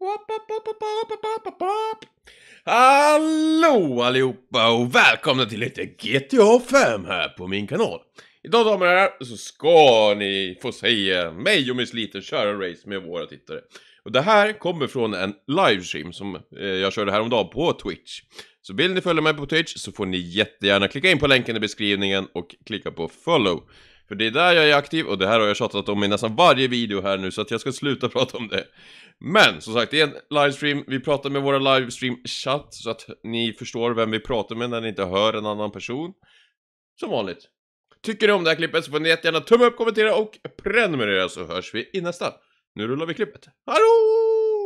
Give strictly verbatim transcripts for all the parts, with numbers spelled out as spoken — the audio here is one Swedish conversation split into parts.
Hallå allihopa och välkomna till lite G T A fem här på min kanal. Idag damer och herrar så ska ni få se mig och Miss Liten köra race med våra tittare. Och det här kommer från en livestream som eh, jag körde häromdagen på Twitch. Så vill ni följa mig på Twitch så får ni jättegärna klicka in på länken i beskrivningen och klicka på follow. För det är där jag är aktiv och det här har jag tjatat om i nästan varje video här nu så att jag ska sluta prata om det. Men som sagt, det är en livestream, vi pratar med våra livestream-chatt så att ni förstår vem vi pratar med när ni inte hör en annan person. Som vanligt. Tycker ni om det här klippet så får ni jättegärna tumma upp, kommentera och prenumerera så hörs vi i nästa. Nu rullar vi klippet. Hallå!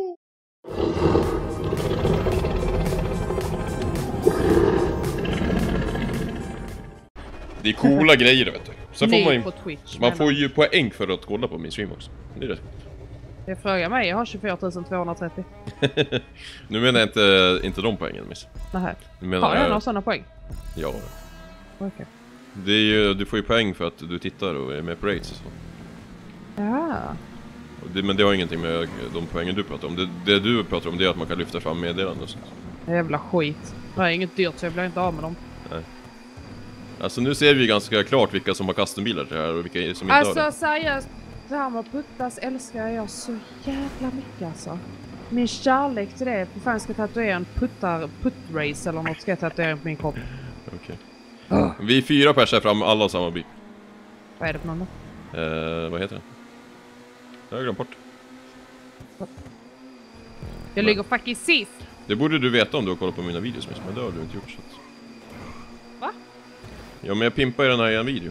Det är coola grejer vet du. Sen får man, på Twitch, man får ju poäng för att kolla på min stream också. Det är det. Jag frågar mig, jag har tjugofyra tusen tvåhundratrettio. Nu menar jag inte, inte de poängen, miss. Nähä. Har jag några sådana poäng? Ja. Okej. Okay. Det är ju, du får ju poäng för att du tittar och är med på rates och så. Ja. Och det, men det har ingenting med de poängen du pratar om. Det, det du pratar om det är att man kan lyfta fram meddelanden och sånt. Jävla skit. Det är inget dyrt så jag blir inte av med dem. Nej. Alltså nu ser vi ganska klart vilka som har custombilar till det här och vilka som inte alltså, har det. Alltså seriöst, det här med puttas älskar jag så jävla mycket alltså. Min kärlek till det, för fan ska jag tatuera en puttar, puttrace eller något ska jag tatuera på min kropp. Okej. Okay. Uh. Vi är fyra personer fram, alla har samma bil. Vad är det för någon då? Eh, vad heter den? Jag har glömt bort. Jag ligger fucking sist. Det borde du veta om du har kollat på mina videos, men det har du inte gjort så. Va? Ja, men jag pimpar i den här i en video.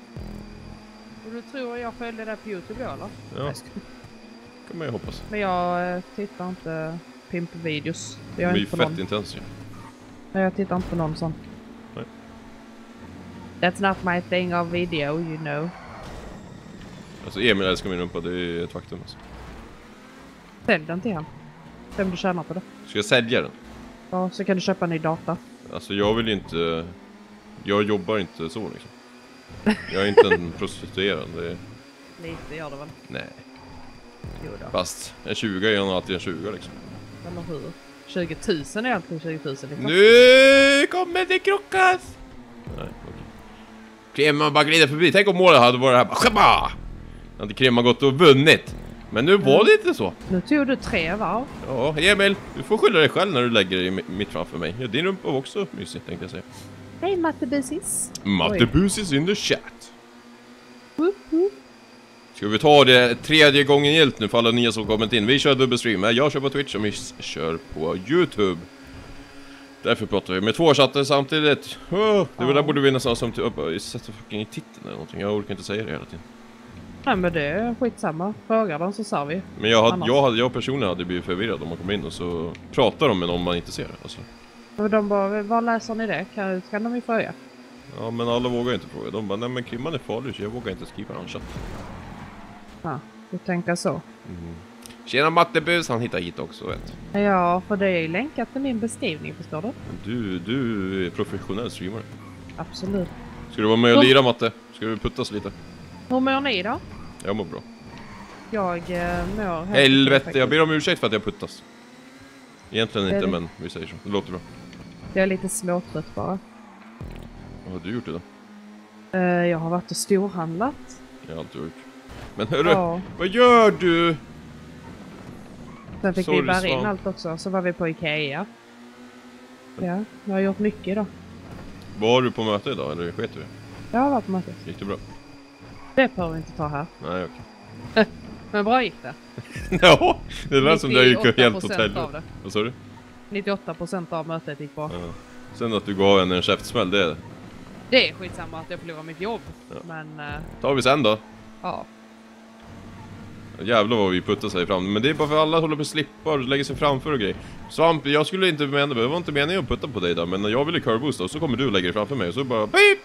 Och du tror jag följde det på YouTube då, eller? Ja, kan man ju hoppas. Men jag eh, tittar inte pimp-videos. Det är ju fett intens ju. Nej, jag tittar inte på någon sån. Nej. That's not my thing of video, you know. Alltså Emil älskar min rumpa, det är ett faktum alltså. Sälj den till han. Vem du tjänar på det. Ska jag sälja den? Ja, så kan du köpa en ny data. Alltså jag vill inte... Jag jobbar inte så liksom. Jag är inte en prostituerad. Det är... Lite gör det väl? Nej. Jo då. Fast en tjugo är alltid en tjugo liksom. Eller hur? tjugo tusen är alltid tjugo tusen. Liksom. Nu kommer det krockas! Nej, okej. Krema bara glider förbi. Tänk om målet hade varit här. Bara, Shabba! Hade Krema gått och vunnit. Men nu var det inte så. Nu tog du tre varv. Ja, Emil, du får skylla dig själv när du lägger dig mitt framför mig. Ja, din rumpa var också mysig, tänkte jag säga. Hej Mattebusis. Mattebusis in the chat. Woop, woop. Ska vi ta det tredje gången gilt nu för alla nya som kommit in. Vi kör dubbelstream. Jag kör på Twitch och Miss kör på YouTube. Därför pratar vi med två chatter samtidigt. Oh, det var där borde vi nästan som typ sätta fucking i titeln eller någonting. Jag orkar inte säga det hela tiden. Nej men det är skitsamma. Frågar dem så sa vi. Men jag, hade, jag, hade, jag personligen hade blivit förvirrad om man kom in och så pratar de med någon man inte ser. Alltså. Och de bara, vad läser ni det? Kan, kan de ju fråga? Ja men alla vågar inte fråga. De bara, nej men Krimman är farlig så jag vågar inte skriva någon chatt. Ja, du tänker så. Mm. Tjena Mattebus, han hittar hit också vet. Ja, för det är ju länkat till min beskrivning, förstår du? Du, du är professionell streamare. Absolut. Ska du vara med och lira Matte? Ska du puttas lite? Hur mår ni då? Jag mår bra. Jag eh, mår... Helvete, jag ber om ursäkt för att jag puttas. Egentligen inte, det... men vi säger så. Det låter bra. Jag är lite småtrött bara. Vad har du gjort idag? Uh, jag har varit och storhandlat. Jag har alltid gjort. Men hörru, ja. Vad gör du? Sen fick Sorry, vi bära in Svan. allt också. Så var vi på Ikea. Ja, jag har gjort mycket idag. Var du på möte idag, eller sket du? Jag har varit på möte. Gick det bra? Det behöver vi inte ta här. Nej, okej. Men bra gick det. Ja, det lät som det gick helt hotell. Av det. Vad sa du? nittioåtta procent av mötet gick bra. Ja. Sen att du gav en en käftsmäll, det är det. är skitsamma att jag förlorar mitt jobb. Ja. Men... Uh, tar vi sen då? Ja. Jävlar vad vi puttar sig fram. Men det är bara för alla håller på att slippa och lägger sig framför och grejer. Svamp, jag skulle inte mena, det var inte meningen att putta på dig då. Men när jag ville curveboosta och så kommer du och lägger dig framför mig och så bara beep!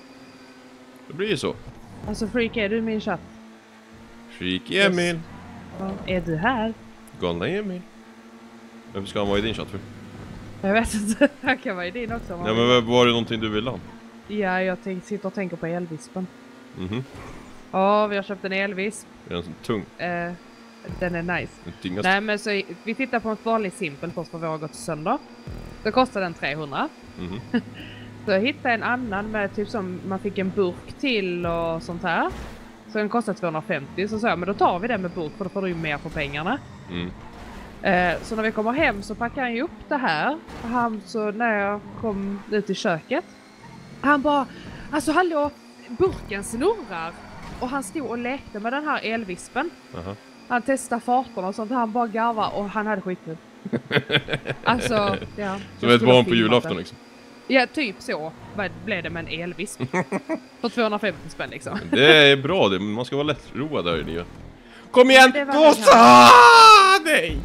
Det blir ju så. Alltså freak, är du i min chatt? Freak Emil. Ja, är du här? Galna Emil. Varför ska han vara i din chatt för? Jag vet inte, han kan vara i din också. Ja men var det någonting du ville ha? Ja, jag tänk, sitter och tänker på elvispen. Mhm. Ja, vi har köpt en elvisp. Är den så tung? Eh, Den är nice. Den Nej, men så vi tittar på ett vanligt simpel först för vi har gått sönder. Då kostar den trehundra. Mm. Så jag hittade en annan med typ som man fick en burk till och sånt här. Så den kostar tvåhundrafemtio. Så sa jag, men då tar vi den med burk för då får du ju mer för pengarna. Mm. Eh, så när vi kommer hem så packar han ju upp det här. Han, så när jag kom ut i köket. Han bara, alltså hallå, burken snurrar. Och han stod och lekte med den här elvispen. Uh-huh. Han testade farterna och sånt. Han bara garva och han hade skitkul. Alltså, ja. Som ett barn på julafton liksom. Ja, typ så. Vad blev det med en elvisp? För tvåhundrafemtio spänn liksom. Det är bra det, man ska vara lättroad där i det. Kom igen! Gåsa! Nej!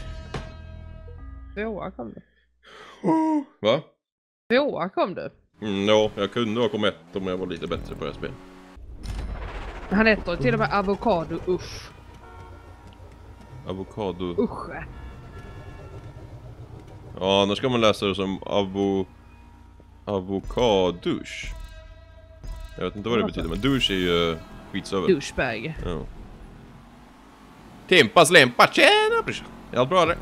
Tvåa kom du. Va? Tvåa kom du. Mm, ja, jag kunde ha kommit ett om jag var lite bättre på det här spelet. Han heter till och med avokado, usch. Avokado. Usch. Ja, annars ska man läsa det som avo... Avokadusch. Jag vet inte vad det betyder, men douche är ju skitsöver. Douchebag. Ja. Timpas limpa, tjena brorsan. Är allt bra eller?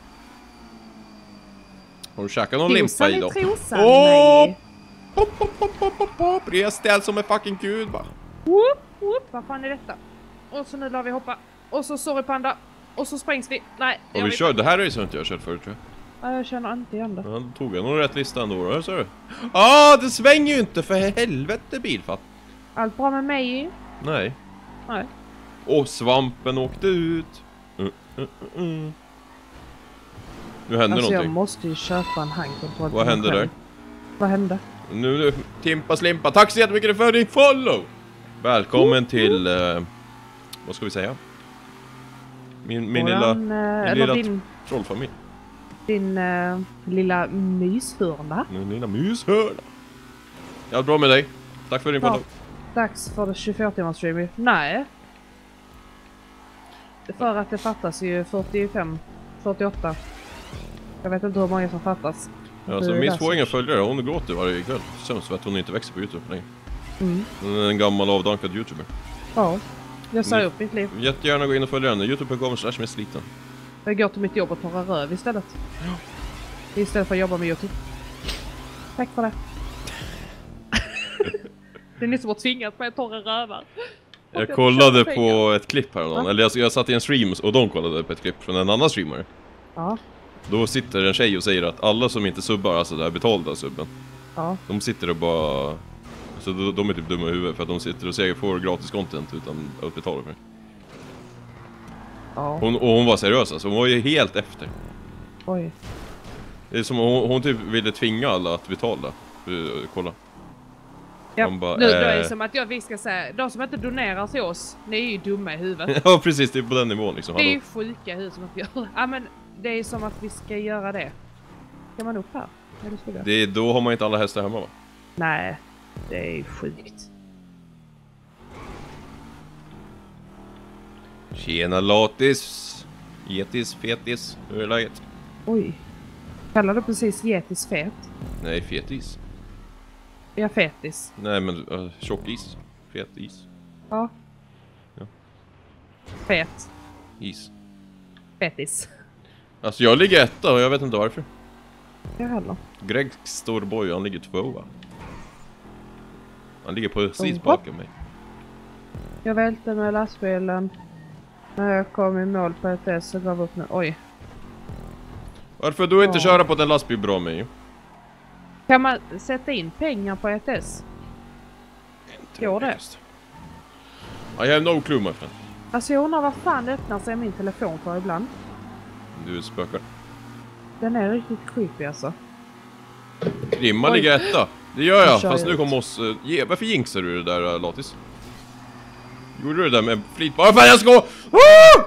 Har du käkat någon limpa idag? Trosan, Åh! nej. Hopp, hopp, hopp, hopp, hopp, hopp. Resställ som en fucking gud va? Whoop, whoop. Vad fan är detta? Och så nu la vi hoppa. Och så sorry panda. Och så sprängs vi. Nej. Och vi kör, det här är ju inte jag kört förut tror jag. Ja, jag känner inte igen det. Han tog jag nog rätt lista ändå, då, ser du? Ah, det svänger ju inte för helvete bilfatt. Allt bra med mig? Nej. Nej. Och svampen åkte ut. Mm, mm, mm. Nu händer alltså någonting. jag måste ju köpa en handkontroll. Vad hände där? Vad hände? Nu, nu Timpa Slimpa, tack så jättemycket för din follow! Välkommen oh, till, uh, vad ska vi säga? Min, min lilla, min eller lilla din, trollfamilj. Din uh, lilla myshörna. Min lilla myshörna. Ja, bra med dig. Tack för din ja, follow. Dags för det tjugofyra timmars stream. Nej. För att det fattas ju fyrtiofem, fyrtioåtta. Jag vet inte hur många som fattas. Ja, så Miss får inga följare. Hon gråter varje kväll. Känns som att hon inte växer på YouTube längre. Mm. Hon är en gammal avdankad YouTuber. Ja, jag sa Ni, upp mitt liv. Jättegärna gå in och följa henne. youtube punkt com slash missliten. Jag går till mitt jobb och torra röv istället. Ja. Istället för att jobba med YouTube. Tack för det. Det är ni som har tvingat mig att torra rövar. Jag, jag kollade på ett klipp här någon. Eller jag, jag satt i en stream och de kollade på ett klipp från en annan streamer. Ja. Då sitter en tjej och säger att alla som inte subbar, alltså där betalda subben. Ja. De sitter och bara... Så de, de är typ dumma i huvudet för att de sitter och säger får gratis content utan att betala för det. Ja. Hon, och hon var seriös alltså, hon var ju helt efter. Oj. Det är som hon, hon typ ville tvinga alla att betala. Uh, kolla. Ja, bara, nu äh... då är det som att jag vi ska säga, de som inte donerar till oss, ni är ju dumma i huvudet. Ja precis, det är på den nivån liksom. Det är ju sjuka huvud som att vi gör. Ja men det är som att vi ska göra det. Ska man upp här? Ja, det ska det. Det är, då har man inte alla hästar hemma va? Nej, det är sjukt. Tjena latis. Getis, fetis. Hur är läget? Oj. Kallar du precis getis fet? Nej, fetis. Ja, fetis. Nej men uh, tjockis. Fetis. Ja. Ja. Fet. Is. Fetis. Alltså jag ligger etta och jag vet inte varför. Jag heller. Greg Storboy, han ligger tvåa. Han ligger precis Oh, bakom mig. Jag välte med lastbilen. När jag kom i mål på ett S så gav upp nu. Oj. Varför du inte Ja. köra på den lastbil bra med? Kan man sätta in pengar på ett S? Går det? I have no clue my friend. Alltså jag undrar vad fan det öppnar sig min telefon för ibland. Du spökar. Den är riktigt creepy alltså. Rimma Oj. ligger etta. Det gör jag, Jag kör fast nu ut. kommer oss... Uh, ge, varför jinxar du det där uh, Latis? Gjorde du det där med flit? Bara fan jag ska... Ah!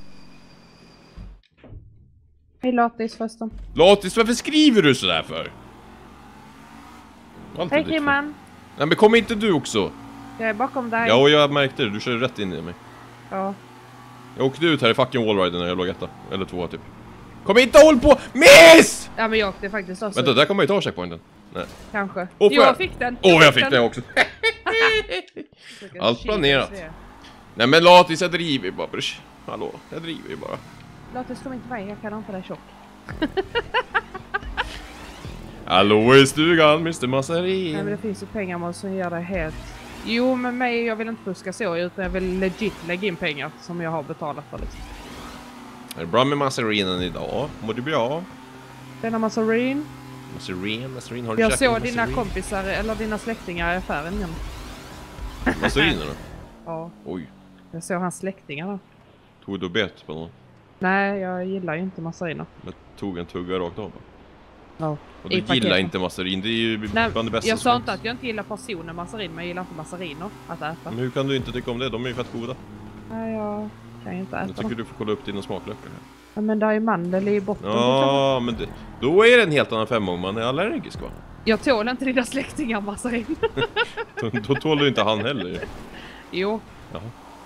Hej Latis förresten. Latis, varför skriver du sådär för? Alltid Hej ditt fel. Kimman. Nej men kom inte du också? Jag är bakom dig. Ja och jag märkte det, du körde rätt in i mig. Ja. Jag åkte ut här i fucking wallriden när jag låg etta. Eller tvåa typ. Kom inte håll på! Miss! Ja men jag åkte faktiskt också. Vänta, där kommer jag ta checkpointen. Nej. Kanske. Åh, Jo, får jag- jag fick den. Åh, oh, jag fick den också. Allt planerat. Nej men Latis, jag driver bara brors. hallå, jag driver ju bara. Låt oss komma inte med, jag kan inte dig tjock. Hallå i stugan, mister Massarin. Nej, men det finns ju pengar man som gör det helt... Jo, men mig, jag vill inte fuska så, utan jag vill legit lägga in pengar som jag har betalat för liksom. Är det bra med Massarinen idag? Mår du bra? Denna Massarin. Massarin, Massarin, har du Jag käkat såg Massarin? dina kompisar, eller dina släktingar i affären igen. Massarinerna? Ja, Oj, jag såg hans släktingar då. tog du bet på någon? Nej, jag gillar ju inte Massariner. Jag tog en tugga rakt av. Ja. Och du I gillar paketen. inte Massarin, det är ju Nej, bland det bästa jag som sa finns. inte att jag inte gillar personen Massarin, men jag gillar inte Massariner att äta. Men hur kan du inte tycka om det? De är ju fett goda. Nej, jag kan ju inte äta Jag tycker dem. du får kolla upp dina smaklökar här. Ja, men där är mandel i botten. Ja, men det, då är det en helt annan femma om man är allergisk, va? Jag tål inte dina släktingar Massarin. Då, då tål du inte han heller. Jo. Jaha.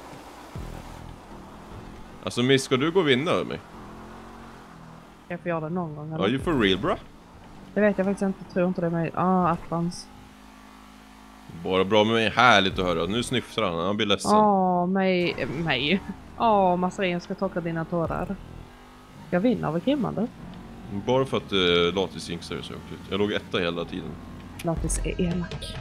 Alltså, Miss, ska du gå och vinna över mig? Jag får göra det någon gång. Are Eller? you for real, bra? Det vet jag faktiskt inte. Tror inte det är mig. Ah, attans. Bara bra med mig. Härligt att höra. Nu snyftar han. Han blir ledsen. Åh, mig. eh, Mig. Åh, Massarin ska torka dina tårar. Jag vinner över Kimman. Bara för att uh, Latis jinxade så högt ut. Jag låg etta hela tiden. Latis är elak.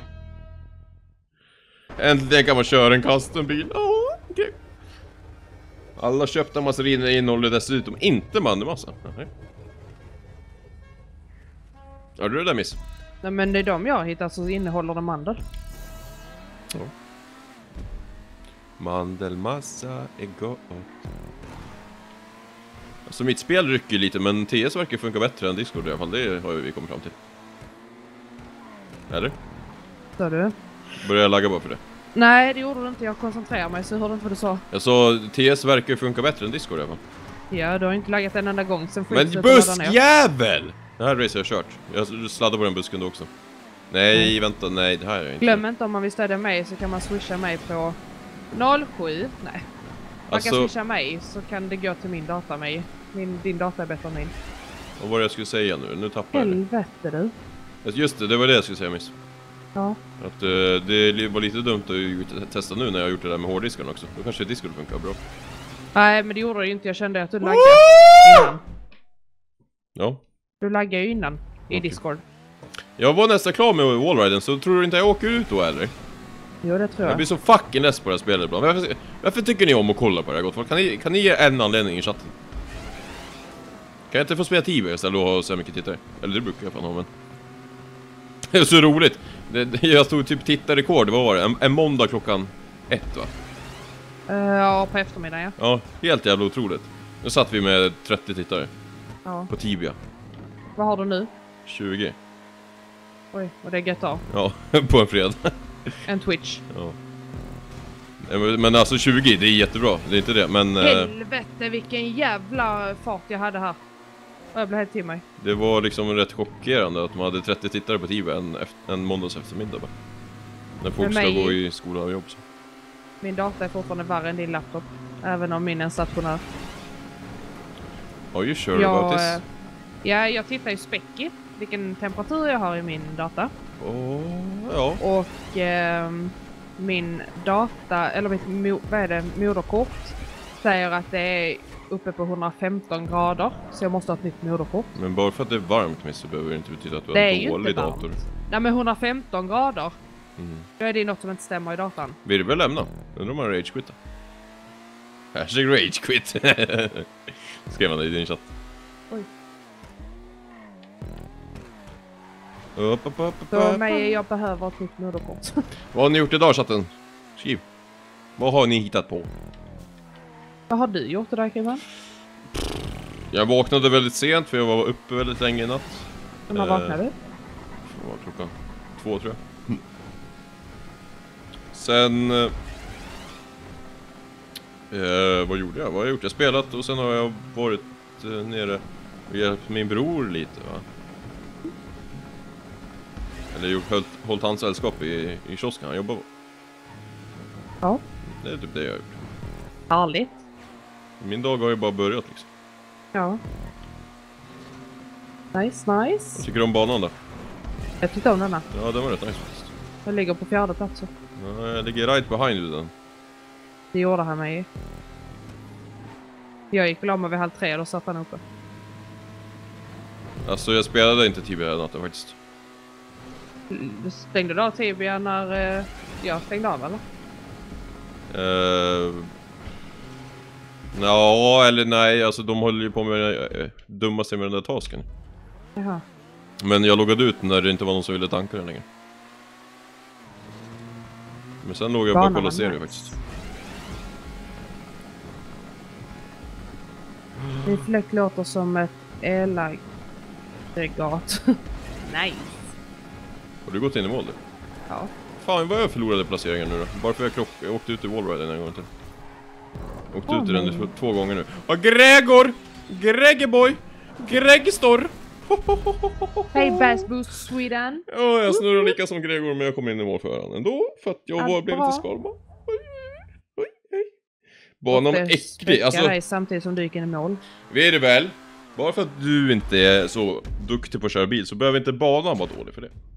Äntligen kan man köra en custom-bil. Åh, okej. Alla köpta massariner innehåller dessutom inte mandelmassa. Nej. Har du det där, Miss? Nej, men det är de jag har hittat så innehåller de mandel. Ja. Mandelmassa är gott. Alltså mitt spel rycker lite, men T S verkar funka bättre än Discord i alla fall. Det har vi kommit fram till. Eller? Så du? Börjar jag lagga bara för det? Nej, det gjorde du inte. Jag koncentrerar mig så hörde inte vad du sa. Jag sa T S verkar funka bättre än Discord i alla fall. Ja, du har inte laggat en enda gång sen Men buskjävel! Det här racer jag kört. Jag sladdade på den busken då också. Nej, mm. vänta, nej, det här är inte. Glöm inte om man vill stödja mig så kan man swisha mig på noll sju. Nej. Man alltså, kan swisha mig så kan det gå till min data mig. Min, din data är bättre än min. Vad var det jag skulle säga nu? Nu tappar jag det. Helvete du. Just det, det var det jag skulle säga, Miss. Ja. Att uh, det var lite dumt att testa nu när jag har gjort det där med hårddiskarna också. Då kanske Discord funkar bra. Nej, men det gjorde det ju inte. Jag kände att du laggade innan. Ja. Du laggade ju innan i Okay. Discord. Jag var nästan klar med wallriden, så tror du inte jag åker ut då eller? Jo, det tror jag. Jag blir så fucking less på det här spelet ibland. Varför, varför tycker ni om att kolla på det här gott folk? Kan ni, kan ni ge en anledning i chatten? Kan jag inte få spela T V istället och ha så mycket tittare? Eller det brukar jag fan ha, men... Det är så roligt. Det, det, jag stod typ tittarrekord, vad var det? En, en måndag klockan ett, va? Uh, ja, på eftermiddagen, ja. Ja, helt jävla otroligt. Nu satt vi med trettio tittare. Ja. På Tibia. Vad har du nu? tjugo. Oj, och det är G T A. Ja, på en fredag. En Twitch. Ja. Men, men alltså tjugo, det är jättebra. Det är inte det, men... Helvete, vilken jävla fart jag hade här. Och jag blev helt till mig. Det var liksom rätt chockerande att man hade trettio tittare på T V en, en måndags eftermiddag bara. När folk ska mig... gå i skola och jobb så. Min data är fortfarande värre än din laptop. Även om min är stationär. Are you sure jag, about this? Ja, jag tittar ju Specky. Vilken temperatur jag har i min data. Oh, ja. Och eh, min data, eller mitt mo, vad är det, moderkort säger att det är uppe på hundrafemton grader. Så jag måste ha ett nytt moderkort. Men bara för att det är varmt, Miss, så behöver det inte betyda att du det har är en ju dålig inte varmt. dator. Nej, men hundrafemton grader. Mm. Då är det något som inte stämmer i datan. Vill du väl lämna? Undrar om man ragequittar. Hashtag ragequit. Skrev man det i din chatt. Oj. Upp, upp, upp, upp, Så upp. mig, jag behöver ett nytt moderkort. Vad har ni gjort idag, chatten? Skriv. Vad har ni hittat på? Vad har du gjort idag, Kimman? Jag vaknade väldigt sent för jag var uppe väldigt länge i natt. När man vaknade du? Vad var klockan? Två, tror jag. Sen... Eh, vad gjorde jag? Vad har jag gjort? Jag har spelat och sen har jag varit eh, nere och hjälpt min bror lite, va? Eller gjort, hållit, hållit hans sällskap i, i kiosken han jobbar på. Ja. Det är typ det jag har gjort. Härligt. Min dag har ju bara börjat liksom. Ja. Nice, nice. Jag tycker om banan då. Jag tyckte om denna. Ja, den var rätt nice faktiskt. Den ligger på fjärde plats. Ja, jag ligger right behind you den. Det gjorde han mig. Jag gick väl om vid halv tre och då satt han uppe. Alltså jag spelade inte Tibia den natten faktiskt. Du stängde av Tibia när eh, jag stängde av, eller? Uh, ja, eller nej, alltså de håller ju på med uh, dumma sig med den där tasken. Jaha. Men jag loggade ut när det inte var någon som ville tanka den längre. Men sen låg jag bara och kollade serier faktiskt. Min fläkt låter som ett elaggregat. Nice. Har du gått in i mål? Ja. Fan, vad jag förlorade placeringen nu då? Bara för jag, krock, jag åkte ut i wallriden en gång till. Jag åkte oh, ut i den nej. två gånger nu. Och Gregor! Gregeboy! Gregstor! Hej Bass Boost Sweden! Ja, jag snurrar lika som Gregor, men jag kom in i mål för honom ändå. För att jag var, blev lite skadad. Banan var äcklig. Alltså, dig samtidigt som du gick in i mål. Vet du väl? Bara för att du inte är så duktig på att köra bil så behöver inte banan vara dålig för det.